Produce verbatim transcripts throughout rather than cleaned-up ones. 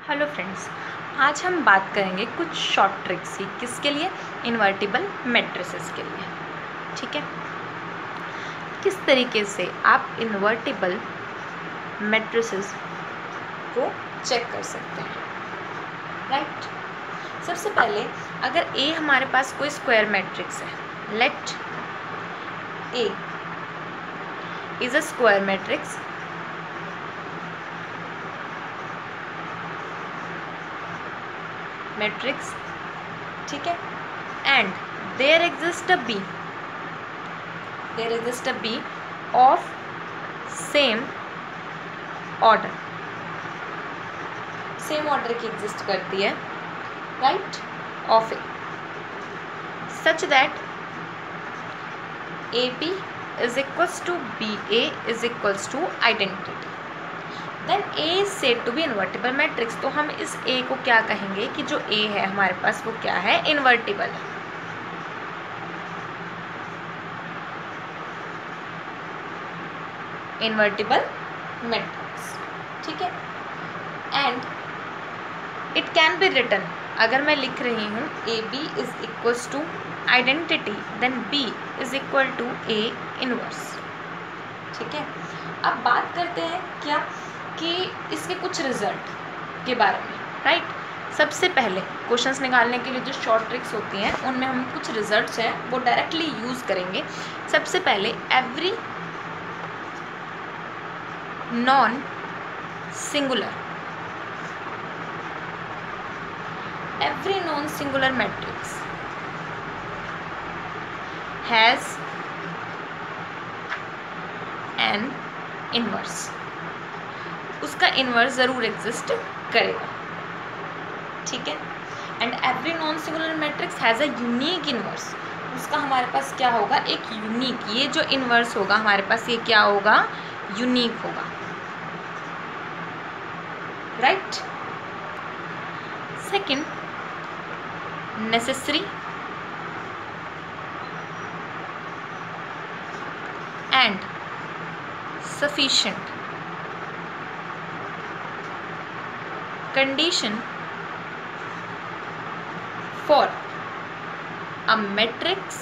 Hello friends, आज हम बात करेंगे कुछ शॉर्ट ट्रिक्स की। किसके लिए? इन्वर्टिबल मैट्रिसेस के लिए। ठीक है, किस तरीके से आप इन्वर्टिबल मैट्रिसेस को चेक कर सकते हैं, राइट। सबसे पहले, अगर ए हमारे पास कोई स्क्वायर मैट्रिक्स है, let A is a square matrix matrix ठीक है, and there exist a B there exist a B of same order same order की एग्जिस्ट करती है, right, of A such that A B is equals to B A is equals to identity, then A is said to be invertible matrix. तो हम इस ए को क्या कहेंगे कि जो ए है हमारे पास वो क्या है? इन्वर्टिबल है। इन्वर्टिबल मैट्रिक्स, ठीक है, and it can be written, अगर मैं लिख रही हूँ A B is equals to identity, then B is equal to A inverse. ठीक है, अब बात करते हैं क्या कि इसके कुछ रिजल्ट के बारे में, राइट। सबसे पहले क्वेश्चंस निकालने के लिए जो शॉर्ट ट्रिक्स होती हैं उनमें हम कुछ रिजल्ट्स हैं वो डायरेक्टली यूज़ करेंगे। सबसे पहले, every non singular every non singular matrix has an inverse. उसका इनवर्स ज़रूर एग्जिस्ट करेगा, ठीक है, and every non singular matrix has a unique inverse. उसका हमारे पास क्या होगा? एक यूनिक, ये जो इनवर्स होगा हमारे पास ये क्या होगा? यूनिक होगा, right. Second, necessary and sufficient condition for a matrix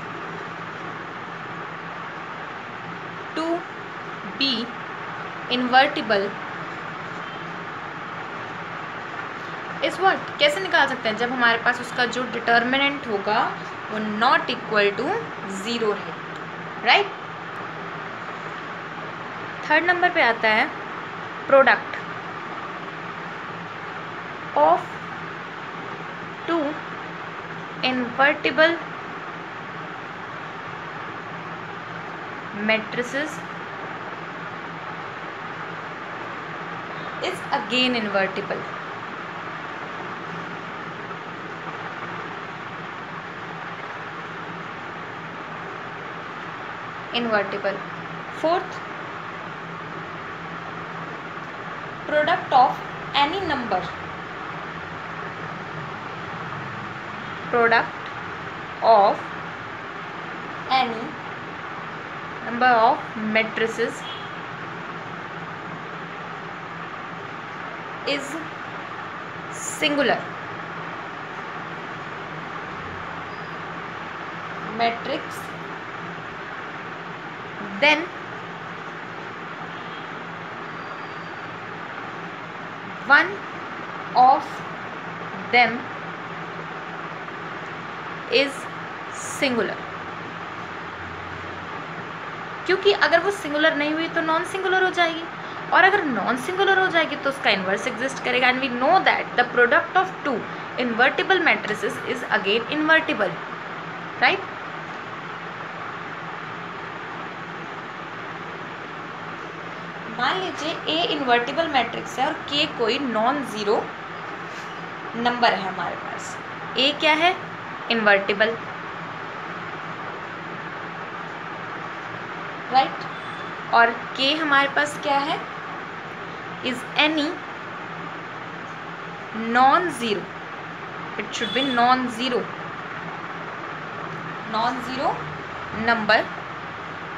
to be invertible is what? कैसे निकाल सकते हैं? जब हमारे पास उसका जो डिटर्मिनेंट होगा वो नॉट इक्वल टू ज़ीरो है, राइट। थर्ड नंबर पे आता है product of two invertible matrices is again invertible. Invertible. Fourth, product of any number product of any number of matrices is singular matrix, then one of them is singular। क्योंकि अगर वो singular नहीं हुई तो non singular हो जाएगी, और अगर नॉन सिंगुलर हो जाएगी तो उसका इन्वर्स एग्जिस्ट करेगा, and we know that the product of two invertible matrices is again invertible, right. मान लीजिए ए इन्वर्टिबल मैट्रिक्स है और के कोई नॉन ज़ीरो नंबर है हमारे पास। ए क्या है? इन्वर्टिबल, राइट, और के हमारे पास क्या है? Is any non zero, it should be non zero non zero number.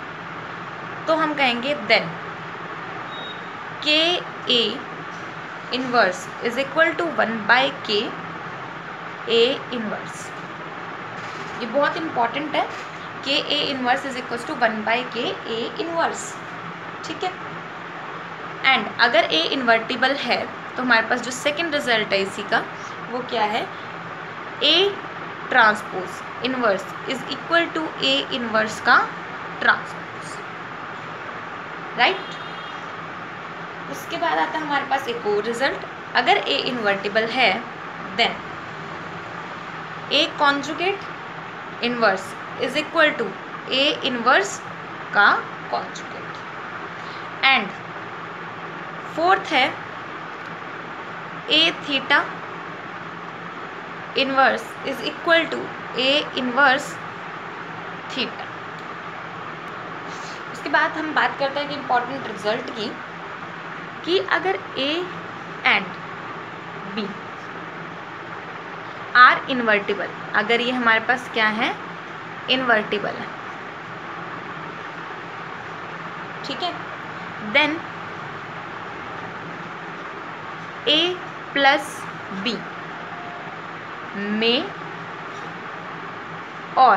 तो हम कहेंगे then K A inverse is equal to one by K A inverse. ये बहुत इंपॉर्टेंट है, K A inverse is equal to one by K A inverse, ठीक है। And अगर A invertible है तो हमारे पास जो सेकंड रिजल्ट है इसी का वो क्या है, A transpose inverse is equal to A inverse का ट्रांसपोज, राइट। उसके बाद आता है हमारे पास एक और रिजल्ट, अगर ए इन्वर्टिबल है then A conjugate inverse is equal to A inverse का कॉन्जुगेट। एंड फोर्थ है A theta inverse is equal to A inverse theta. उसके बाद हम बात करते हैं कि इम्पॉर्टेंट रिजल्ट की, कि अगर A and B are invertible, अगर ये हमारे पास क्या है, इन्वर्टिबल है, ठीक है, देन ए प्लस बी में और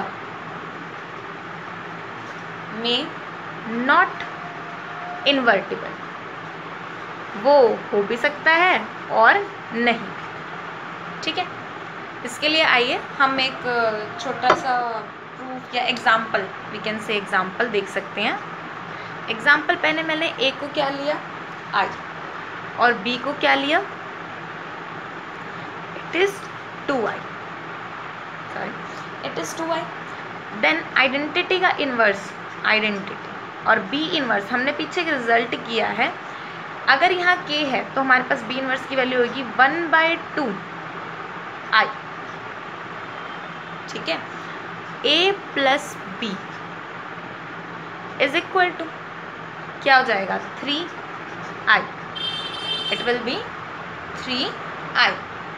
में नॉट इन्वर्टिबल, वो हो भी सकता है और नहीं, ठीक है। इसके लिए आइए हम एक छोटा सा प्रूफ या example, we can say example देख सकते हैं। एग्जाम्पल पहले मैंने ए को क्या लिया, आई, और बी को क्या लिया, it is two I, sorry it is two I. Then identity का इन्वर्स, आइडेंटिटी और बी इन्वर्स हमने पीछे रिजल्ट किया है, अगर यहाँ के है तो हमारे पास बी इन्वर्स की वैल्यू होगी वन बाय टू आई, ठीक है। A plus B is equal to क्या हो जाएगा, three I, it will be three I.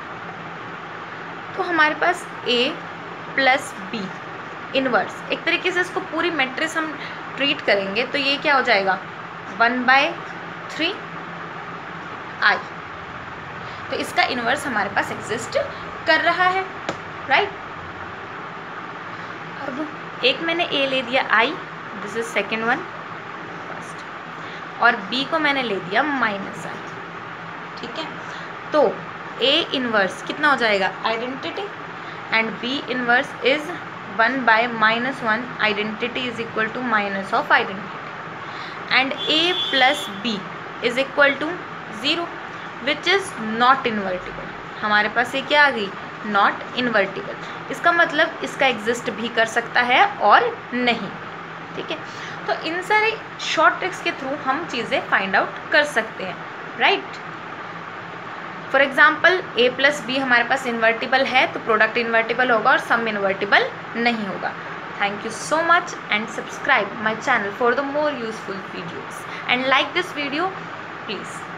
तो हमारे पास ए प्लस बी इनवर्स, एक तरीके से इसको पूरी मैट्रिक्स हम ट्रीट करेंगे तो ये क्या हो जाएगा, वन बाय थ्री आई। तो इसका इनवर्स हमारे पास एग्जिस्ट कर रहा है, राइट। अब एक मैंने ए ले दिया I, this is second one first, और बी को मैंने ले दिया माइनस आई, ठीक है। तो ए इनवर्स कितना हो जाएगा, identity, and B inverse is one by minus one, identity is equal to minus of identity, and A plus B is equal to zero which is not invertible. हमारे पास ये क्या आ गई, नॉट इन्वर्टिबल। इसका मतलब इसका एग्जिस्ट भी कर सकता है और नहीं, ठीक है। तो इन सारे शॉर्ट ट्रिक्स के थ्रू हम चीज़ें फाइंड आउट कर सकते हैं, right. For example A plus B हमारे पास इन्वर्टिबल है तो प्रोडक्ट इन्वर्टिबल होगा और सम इन्वर्टिबल नहीं होगा। Thank you so much and subscribe my channel for the more useful videos and like this video please.